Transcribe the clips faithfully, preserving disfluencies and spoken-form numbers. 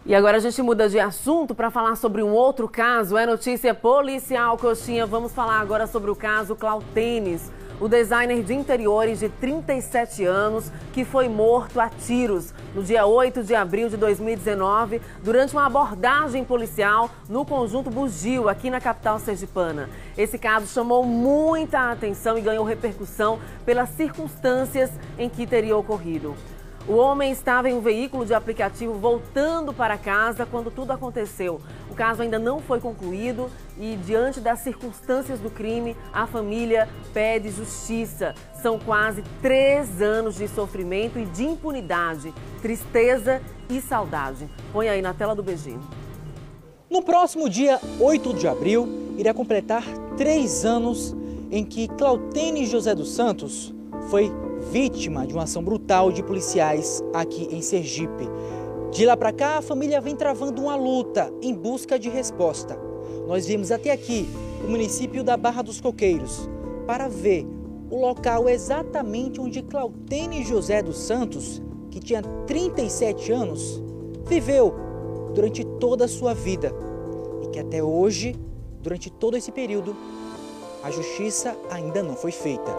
E agora a gente muda de assunto para falar sobre um outro caso. É notícia policial, Coxinha. Vamos falar agora sobre o caso Clautenes, o designer de interiores de trinta e sete anos que foi morto a tiros no dia oito de abril de dois mil e dezenove durante uma abordagem policial no Conjunto Bugio, aqui na capital sergipana. Esse caso chamou muita atenção e ganhou repercussão pelas circunstâncias em que teria ocorrido. O homem estava em um veículo de aplicativo voltando para casa quando tudo aconteceu. O caso ainda não foi concluído e, diante das circunstâncias do crime, a família pede justiça. São quase três anos de sofrimento e de impunidade, tristeza e saudade. Põe aí na tela do beijinho. No próximo dia oito de abril, irá completar três anos em que Clautenes José dos Santos foi vítima de uma ação brutal de policiais aqui em Sergipe. De lá para cá, a família vem travando uma luta em busca de resposta. Nós viemos até aqui, o município da Barra dos Coqueiros, para ver o local exatamente onde Clautenes José dos Santos, que tinha trinta e sete anos, viveu durante toda a sua vida. E que até hoje, durante todo esse período, a justiça ainda não foi feita.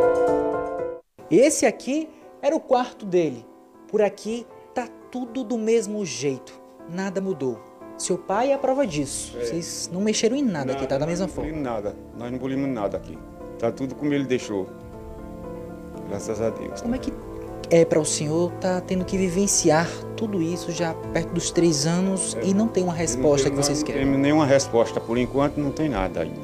Esse aqui era o quarto dele. Por aqui tá tudo do mesmo jeito, nada mudou. Seu pai é a prova disso. É. Vocês não mexeram em nada, nada aqui, tá da mesma forma. Não nada, nós não bolimos nada aqui. Tá tudo como ele deixou. Graças a Deus. Como é que é para o senhor tá tendo que vivenciar tudo isso já perto dos três anos é. e não tem uma resposta que vocês querem? Não tem nenhuma resposta, por enquanto não tem nada ainda.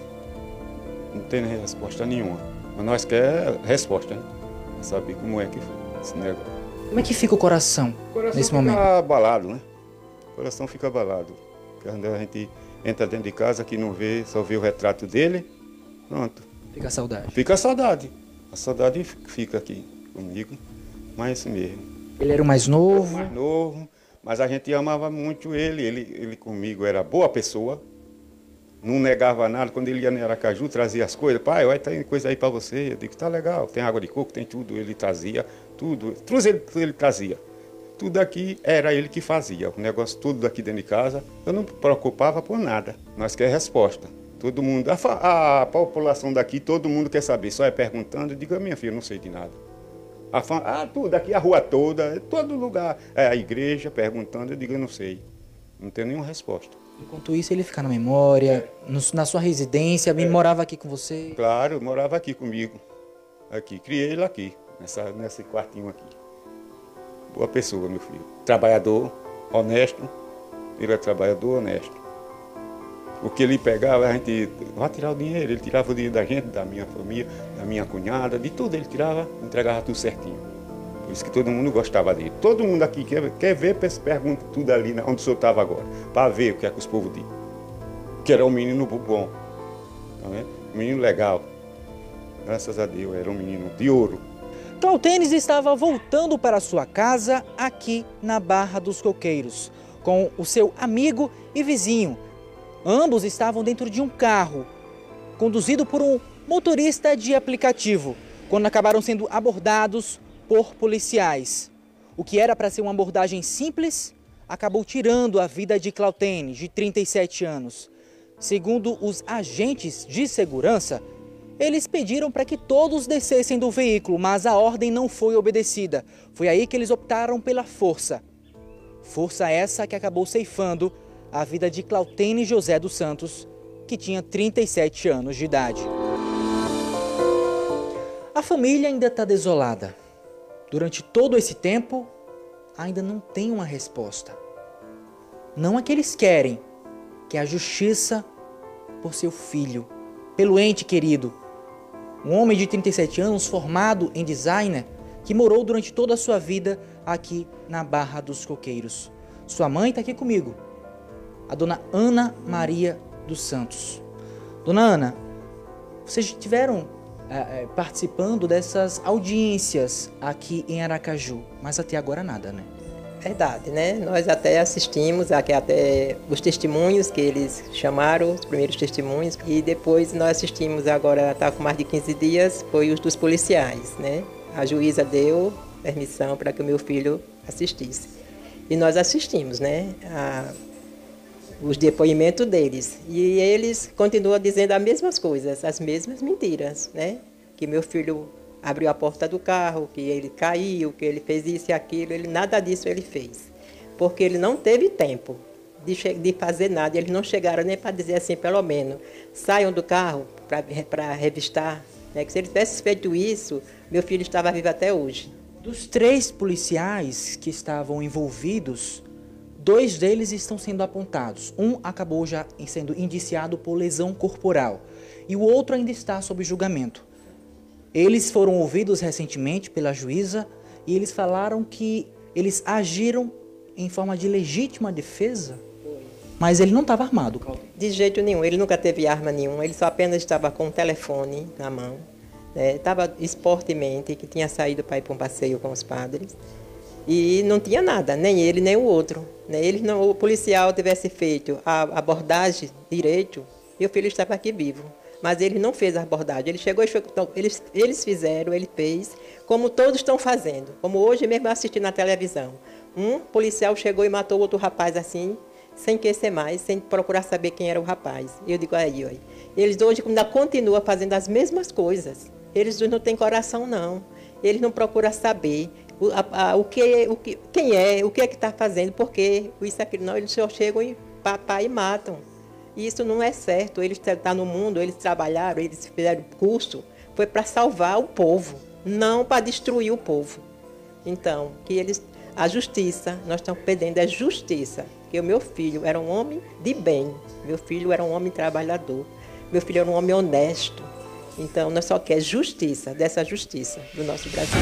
Não tem resposta nenhuma. Mas nós queremos resposta, né? Saber como é que foi esse negócio. Como é que fica o coração, o coração nesse fica momento? Fica abalado, né? O coração fica abalado. Quando a gente entra dentro de casa, que não vê, só vê o retrato dele, pronto. Fica a saudade. Fica a saudade. A saudade fica aqui comigo, mas é isso mesmo. Ele era o mais novo? O mais novo, mas a gente amava muito ele. Ele, ele comigo era boa pessoa. Não negava nada, quando ele ia no Aracaju, trazia as coisas. Pai, olha, tem coisa aí para você. Eu digo, tá legal, tem água de coco, tem tudo. Ele trazia, tudo. Tudo ele, tudo ele trazia. Tudo aqui era ele que fazia. O negócio tudo daqui dentro de casa, eu não me preocupava por nada. Nós queremos resposta. Todo mundo, a, a população daqui, todo mundo quer saber. Só é perguntando, eu digo, minha filha, não sei de nada. A fam... Ah, tudo aqui, a rua toda, todo lugar. É, a igreja perguntando, eu digo, eu não sei. Não tenho nenhuma resposta. Enquanto isso, ele fica na memória, é. no, na sua residência, é. morava aqui com você? Claro, morava aqui comigo. Aqui, criei ele aqui, nessa, nesse quartinho aqui. Boa pessoa, meu filho. Trabalhador, honesto. Ele é trabalhador, honesto. O que ele pegava, a gente vai tirar o dinheiro. Ele tirava o dinheiro da gente, da minha família, da minha cunhada, de tudo ele tirava, entregava tudo certinho. Por isso que todo mundo gostava dele. Todo mundo aqui quer, quer ver, pergunta tudo ali onde o senhor estava agora, para ver o que é que os povos dizem. Que era um menino bom, tá vendo? Um menino legal. Graças a Deus, era um menino de ouro. Clautenes estava voltando para sua casa aqui na Barra dos Coqueiros, com o seu amigo e vizinho. Ambos estavam dentro de um carro, conduzido por um motorista de aplicativo, quando acabaram sendo abordados por policiais. O que era para ser uma abordagem simples, acabou tirando a vida de Clautenes, de trinta e sete anos. Segundo os agentes de segurança, eles pediram para que todos descessem do veículo, mas a ordem não foi obedecida. Foi aí que eles optaram pela força. Força essa que acabou ceifando a vida de Clautenes José dos Santos, que tinha trinta e sete anos de idade. A família ainda está desolada. Durante todo esse tempo, ainda não tem uma resposta. Não a que eles querem, que é a justiça por seu filho, pelo ente querido. Um homem de trinta e sete anos, formado em designer, que morou durante toda a sua vida aqui na Barra dos Coqueiros. Sua mãe está aqui comigo, a dona Ana Maria dos Santos. Dona Ana, vocês tiveram É, participando dessas audiências aqui em Aracaju, mas até agora nada, né? Verdade, né? Nós até assistimos aqui até os testemunhos que eles chamaram, os primeiros testemunhos, e depois nós assistimos agora, está com mais de quinze dias, foi os dos policiais, né? A juíza deu permissão para que o meu filho assistisse. E nós assistimos, né, a, os depoimentos deles. E eles continuam dizendo as mesmas coisas, as mesmas mentiras, né? Que meu filho abriu a porta do carro, que ele caiu, que ele fez isso e aquilo. Ele, nada disso ele fez. Porque ele não teve tempo de, de fazer nada. Eles não chegaram nem para dizer assim, pelo menos, saiam do carro para revistar. Né? Que se ele tivesse feito isso, meu filho estava vivo até hoje. Dos três policiais que estavam envolvidos, dois deles estão sendo apontados. Um acabou já sendo indiciado por lesão corporal e o outro ainda está sob julgamento. Eles foram ouvidos recentemente pela juíza e eles falaram que eles agiram em forma de legítima defesa, mas ele não estava armado. De jeito nenhum, ele nunca teve arma nenhuma, ele só apenas estava com o telefone na mão. Estava esportemente, que tinha saído para ir para um passeio com os padres. E não tinha nada, nem ele, nem o outro. Né? Ele não, o policial tivesse feito a abordagem direito, meu filho estava aqui vivo. Mas ele não fez a abordagem. Ele chegou e chegou, então, eles, eles fizeram, ele fez, como todos estão fazendo. Como hoje mesmo eu assisti na televisão. Um policial chegou e matou outro rapaz assim, sem querer mais, sem procurar saber quem era o rapaz. E eu digo, aí, aí. Eles hoje ainda continuam fazendo as mesmas coisas. Eles não têm coração, não. Eles não procuram saber o, a, a, o que, o que, quem é, o que é que está fazendo, por quê, isso, aquilo. Não, eles só chegam e papá e matam. E isso não é certo. Eles estão no mundo, eles trabalharam, eles fizeram curso, foi para salvar o povo, não para destruir o povo. Então, que eles, a justiça, nós estamos pedindo a justiça, que o meu filho era um homem de bem, meu filho era um homem trabalhador, meu filho era um homem honesto. Então, nós só queremos justiça, dessa justiça do nosso Brasil.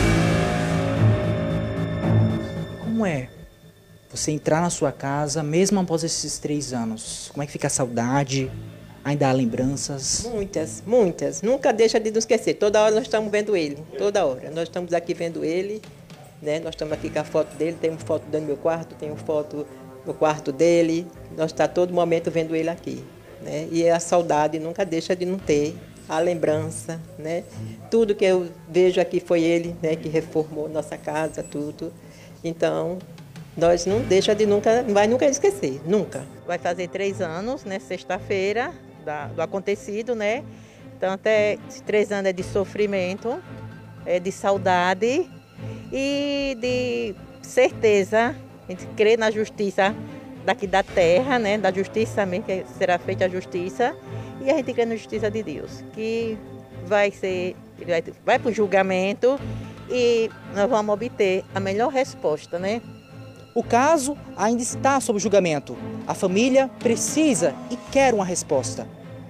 Como é você entrar na sua casa, mesmo após esses três anos? Como é que fica a saudade? Ainda há lembranças? Muitas, muitas. Nunca deixa de nos esquecer. Toda hora nós estamos vendo ele, toda hora. Nós estamos aqui vendo ele, né? Nós estamos aqui com a foto dele, tem uma foto dentro do meu quarto, tem uma foto no quarto dele. Nós estamos todo momento vendo ele aqui, né? E a saudade nunca deixa de não ter. A lembrança, né? Tudo que eu vejo aqui foi ele, né, que reformou nossa casa, tudo. Então, nós não deixa de nunca, não vai nunca esquecer, nunca. Vai fazer três anos, né, sexta-feira, do acontecido, né? Então, até esses três anos é de sofrimento, é de saudade e de certeza, a gente crê na justiça daqui da terra, né? Da justiça mesmo, que será feita a justiça. E a gente crê na justiça de Deus, que vai ser, vai, vai para o julgamento e nós vamos obter a melhor resposta, né? O caso ainda está sob julgamento. A família precisa e quer uma resposta.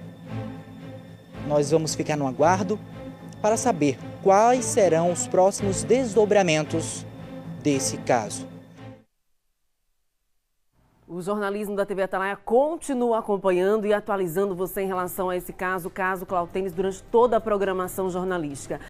Nós vamos ficar no aguardo para saber quais serão os próximos desdobramentos desse caso. O jornalismo da T V Atalaia continua acompanhando e atualizando você em relação a esse caso, o caso Clautenes, durante toda a programação jornalística.